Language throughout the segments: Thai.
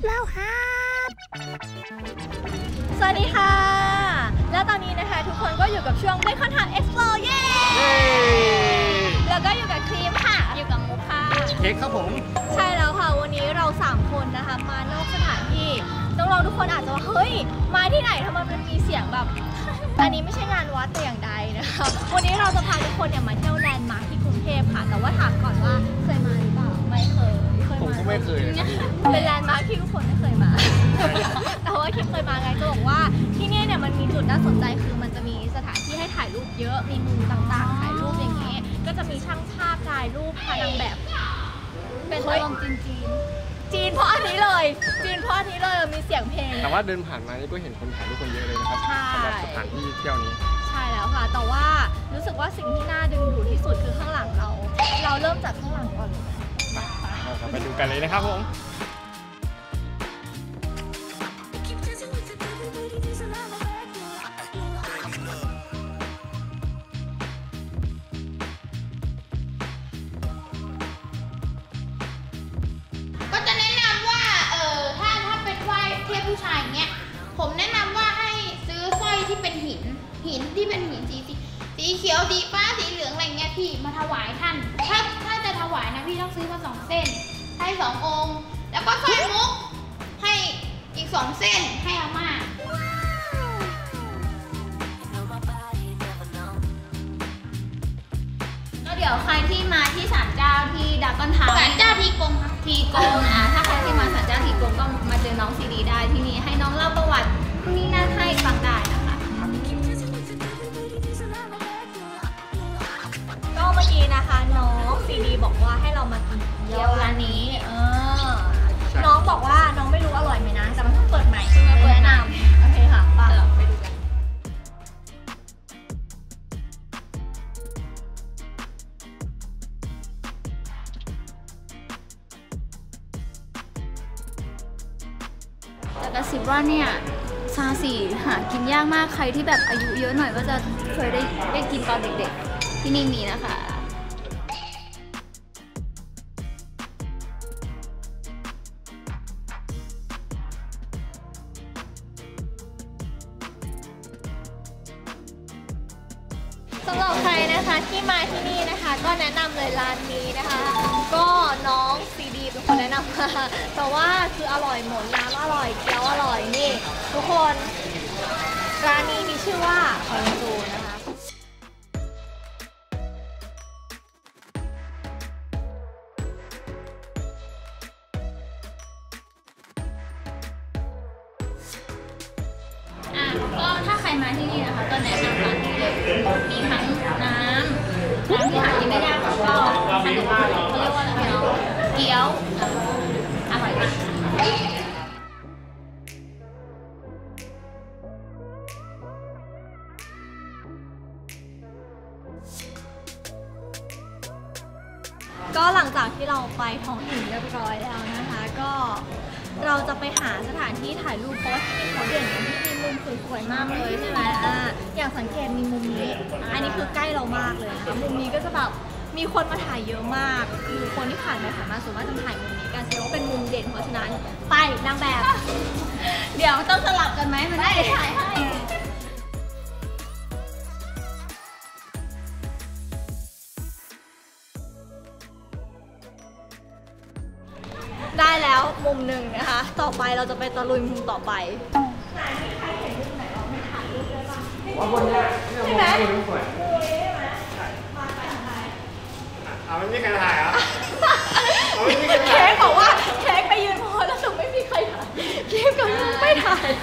แล้วครับสวัสดีค่ะแล้วตอนนี้นะคะทุกคนก็อยู่กับช่วง Bacon Time Explore เย้แล้วก็อยู่กับครีมค่ะอยู่กับมุกค่ะเค้กครับผมใช่แล้วค่ะวันนี้เรา3คนนะคะมานอกสถานที่น้องๆทุกคนอาจจะว่าเฮ้ยมาที่ไหนทำไมมันมีเสียงแบบอันนี้ไม่ใช่งานวัดแต่อย่างใดนะคะวันนี้เราจะพาทุกคนเนี่ยมาเที่ยวแลนด์มาร์คที่กรุงเทพค่ะแต่ว่าถามก่อนว่าเคยมาหรือเปล่าไม่เคยผมก็ไม่เคยเป็นแลนด์มาร์คที่ทุกคนไม่เคยมาแต่ว่าคิดเคยมาไงจะบอกว่าที่นี่เนี่ยมันมีจุดน่าสนใจคือมันจะมีสถานที่ให้ถ่ายรูปเยอะมีมุมต่างๆถ่ายรูปอย่างนี้ก็จะมีช่างภาพถ่ายรูปพานางแบบเป็นอารมณ์จีนเพราะอันนี้เลยจีนเพราะอันนี้เลยมีเสียงเพลงแต่ว่าเดินผ่านมานี่ก็เห็นคนถ่ายรูปคนเยอะเลยนะครับสำหรับสถานที่เที่ยวนี้ใช่แล้วค่ะแต่ว่ารู้สึกว่าสิ่งที่น่าดึงดูดที่สุดคือข้างหลังเราเริ่มจากข้างหลังก่อนเลยไปดูกันเลยนะครับผมก็จะแนะนำว่าถ้าเป็นไหว้เทพผู้ชายเงี้ยผมแนะนำว่าให้ซื้อสร้อยที่เป็นหินที่เป็นหินสีเขียวสีฟ้าสีเหลืองอะไรเงี้ยพี่มาถวายท่านถ้าจะถวายนะพี่ต้องซื้อมา2 เส้นให้2 องค์แล้วก็สร้อยมุกให้อีก2 เส้นให้อาม่าก็เดี๋ยวใครที่มาที่ศาลเจ้าที่ดากอนทาวน์ศาลเจ้าทีกงครับทีกงถ้าใครที่มาศาลเจ้าทีกงก็มาเจอน้องซีดีได้ที่นี่ให้น้องเล่าประวัติพวกนี้น่าให้ฟังได้นะคะก็เมื่อกี้นะคะน้องซีดีบอกว่าให้เรามากินเกี๊ยวร้านนี้น้องบอกว่าน้องไม่รู้อร่อยไหมนะแต่มันเพิ่งเปิดใหม่เลยแนะนำโอเคค่ะไปดูกันแต่กระซิบว่าเนี่ยซาสีหากินยากมากใครที่แบบอายุเยอะหน่อยก็จะเคยได้กินตอนเด็กๆที่นี่มีนะคะสำหรับใครนะคะที่มาที่นี่นะคะก็แนะนำเลยร้านนี้นะคะก็น้องซีดีเป็นคนแนะนำมาแต่ว่าคืออร่อยหมดน้ำอร่อยเกี๊ยวอร่อยนี่ทุกคนร้านนี้มีชื่อว่าคอนซูนะคะก็ถ้าใครมาที่นี่นะคะก็แนะนำร้านนี้เลยมีทั้งน้ำที่หากินได้ยากแล้วก็ขนมเขาเรียกว่าอะไรเกี๊ยวอร่อยมากก็หลังจากที่เราไปท้องถิ่นเรียบร้อยแล้วนะคะก็เราจะไปหาสถานที่ถ่ายรูปเพราะว่าที่นี่เขาเด่นที่มีมุมสวยๆมากเลยใช่ไหมอย่างสังเกตมีมุมนี้อันนี้คือใกล้เรามากเลยนะคะมุมนี้ก็จะแบบมีคนมาถ่ายเยอะมากคือคนที่ผ่านไปผ่านมาส่วนมากจะถ่ายมุมนี้กันแสดงว่าเป็นมุมเด่นเพราะฉะนั้นไปนางแบบเดี๋ยวต้องสลับกันไหมมันได้ถ่ายให้ได้แล้วมุมหนึ่งนะคะต่อไปเราจะไปตะลุยมุมต่อไปไหนมีใครเห็นมุมไหนเราไม่ถ่ายรูปได้บ้างว่าบนนี้ใช่ไหมสวยมาไปทางไหนเอาไม่มีใครถ่ายเหรอเค้กบอกว่าเค้กไปยืนพอแล้วแต่ไม่มีใครถ่ายเค้กกับมุกไม่ถ่าย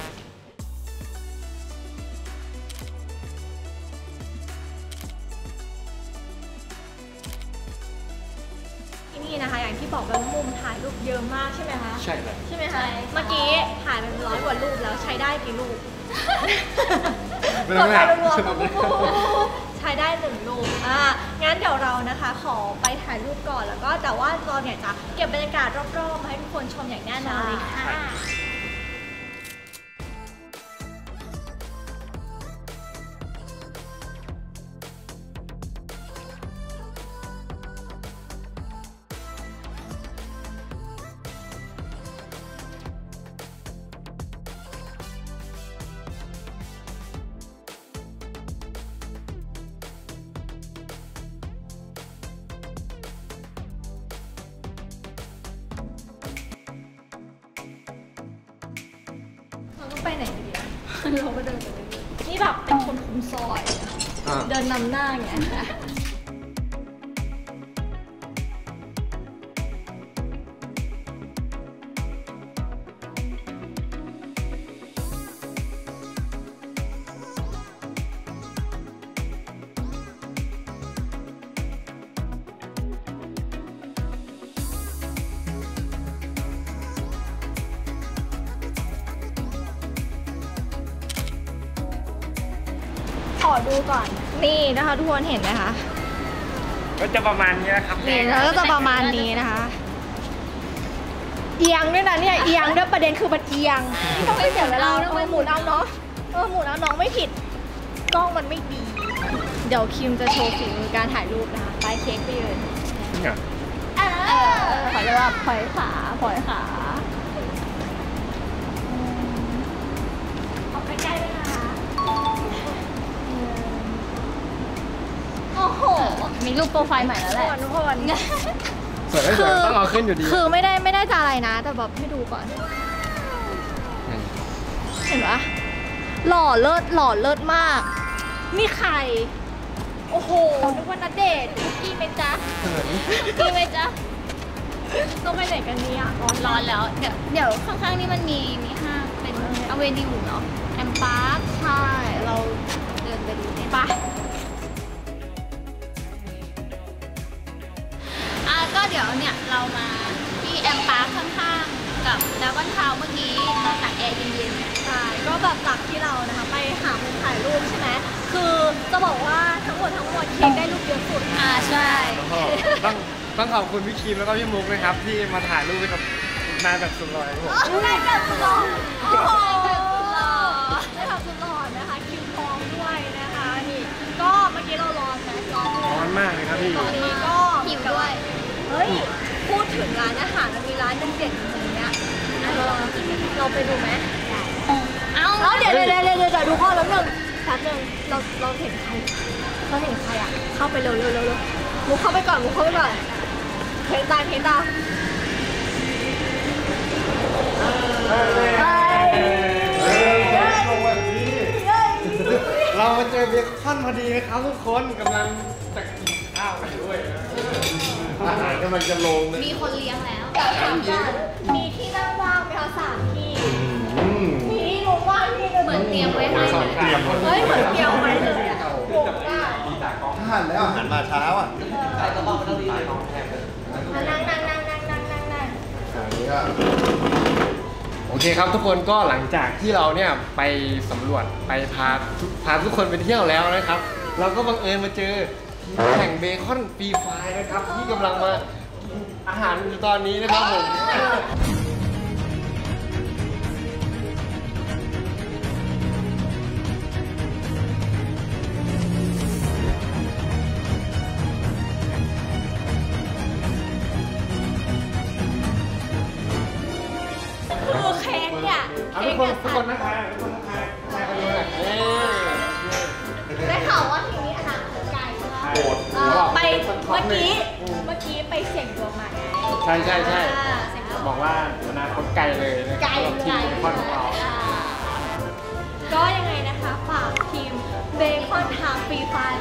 นี่นะคะอย่างที่บอกไปว่ามุมถ่ายรูปเยอะมากใช่ไหมคะใช่เลยใช่ไหมคะเมื่อกี้ถ่ายไป100 กว่ารูปแล้วใช้ได้กี่รูปกดไปรวมๆใช้ได้1 รูปงั้นเดี๋ยวเรานะคะขอไปถ่ายรูปก่อนแล้วก็แต่ว่าตอนเนี่ยจะเก็บบรรยากาศรอบๆมาให้ทุกคนชมอย่างแน่นอนเลยค่ะไปไหนดีอะเราก็เดินไปเรื่อยๆนี่แบบเป็นคนคุมซอย เดินนำหน้าอย่างเงี้ยขอดูก่อน นี่นะคะทุกคนเห็นไหมคะก็จะประมาณนี้นะครับนี่แล้วก็จะประมาณนี้นะคะ เอียงด้วยนะเนี่ยเอียงด้วยประเด็นคือมันเอียงนี่ต้องไม่เสียเวลาต้องไปหมุนเอาเนาะหมุนเอาน้องไม่ผิดกล้องมันไม่ดี เดี๋ยวคิมจะโชว์ฝีมือการถ่ายรูปนะคะไปเค้กไปเลยขอเรียกว่าพลอยขาเอาใกล้ๆด้วยนะคะโอ้โหมีรูปโปรไฟล์ใหม่แล้วแหละทุกคนสวยไม่สวยต้องเอาขึ้นอยู่ดีคือไม่ได้จะอะไรนะ แต่แบบให้ดูก่อน เห็นปะหล่อเลิศมาก นี่ใคร โอ้โหนึกว่าณเดชน์กี้ไหมจ๊ะกี้ไหมจ๊ะต้องไปไหนกันเนี่ยร้อนแล้ว เดี๋ยวข้างๆนี่มันมีห้างเป็นอเวนิวเนาะแอมปาร์คใช่เราเดินไปดูไปก็เดี๋ยวเนี่ยเรามาที่แอมปาร์คข้างๆกับดาวน์ทาวน์เมื่อกี้มาตากแอร์เย็นๆใช่ก็แบบจากที่เรานะคะไปหามุมถ่ายรูปใช่ไหมคือจะบอกว่าทั้งหมดเค้กได้รูปเยอะสุดใช่ต้องขอบคุณพี่คิมแล้วก็พี่มุกนะครับที่มาถ่ายรูปให้กับนายแบบสุดหล่อครับผมได้แบบสุดหล่อโอ้โหได้แบบสุดหล่อนะคะคิวทองด้วยนะคะนี่ก็เมื่อกี้เราร้อนไหมร้อนมากเลยครับพี่ตอนนี้ก็หิวด้วยเฮ้ยพูดถึงร้านอาหารมันมีร้านเด่นๆอย่างเงี้ยเราไปดูไหมเอาเดี๋ยวดูข้อแล้วหนึ่งเราเห็นใครอ่ะเข้าไปเร็วมุกเข้าไปก่อนเพลงตาเรามาเจอเบคอนพอดีนะครับทุกคนกำลังจะกินข้าวกันด้วยอาหารกำลังจะลงมีคนเลี้ยงแล้วมีที่นั่งว่างไหมคะ3 ที่มีที่ลงว่างที่นึงเหมือนเตรียมไว้ให้เฮ้ยเหมือนเตรียมไว้เลยอ่ะโหได้อาหารแล้วอาหารมาเช้าอ่ะนั่งอันนี้ก็โอเคครับทุกคนก็หลังจากที่เราเนี่ยไปสำรวจไปพาทุกคนไปเที่ยวแล้วนะครับ เราก็บังเอิญมาเจอแข่งเบคอนฟรีไฟล์นะครับที่กำลังมาอาหารอยู่ตอนนี้นะครับผมคือเค้กเนี่ยทุกคนนะคะมาดูหน่อยได้ข่าวว่าทีนี้อนาคตไกลใช่ไหมไปเมื่อกี้ไปเสี่ยงดวงมาไงใช่บอกว่าอนาคตไกลเลยนะครับทีมเบคอนของเราก็ยังไงนะคะฝากทีมเบคอนทางฟรีไฟ